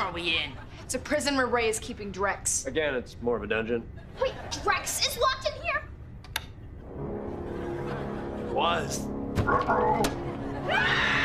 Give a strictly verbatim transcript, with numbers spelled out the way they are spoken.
are we in? It's a prison where Ray is keeping Drex. Again, it's more of a dungeon. Wait, Drex is locked in here? Was. Ah!